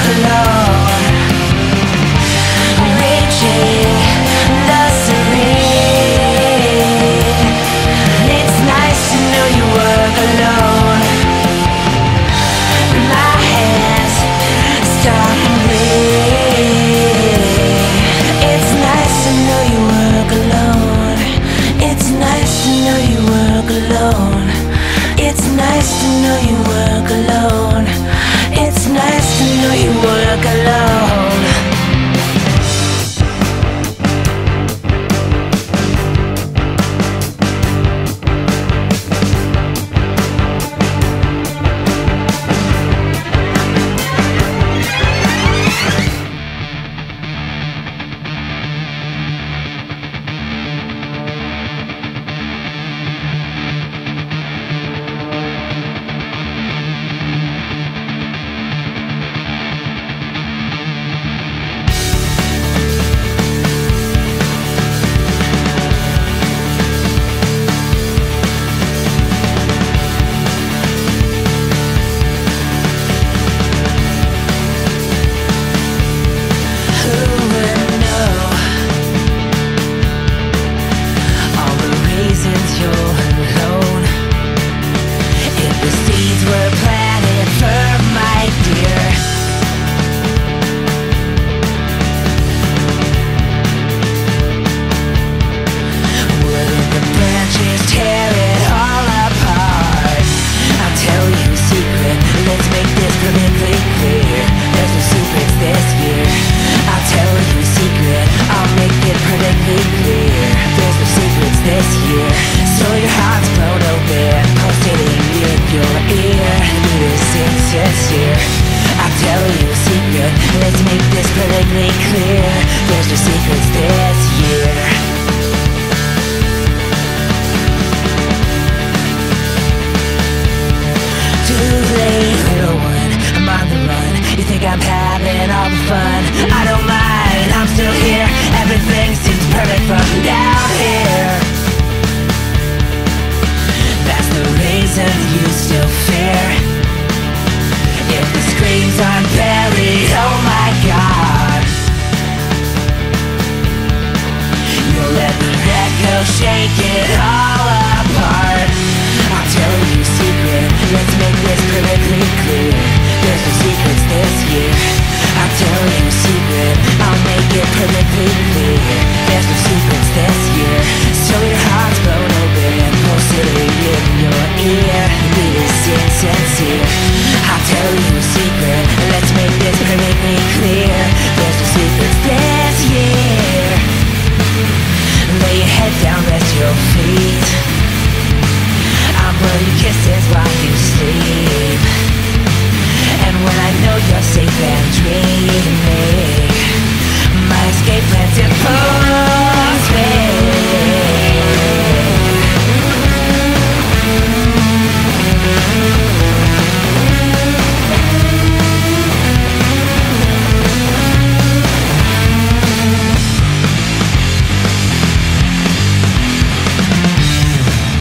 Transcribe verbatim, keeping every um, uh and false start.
alone, reaching the serene. It's nice to know you work alone. My hands start to bleed. It's nice to know you work alone. It's nice to know you work alone. It's nice to know you work alone. It's nice to know you work alone. Let's make this perfectly clear. There's no secrets this year. Too late, little one, I'm on the run. You think I'm having all the fun? I don't mind, I'm still here. Everything seems perfect from down here. That's the reason you still fear. If the screams aren't buried, oh my God, you'll let the echo shake it all apart. I'll tell you a secret, let's make this perfectly clear. There's no secrets this year. I'll tell you a secret, I'll make it perfectly clear.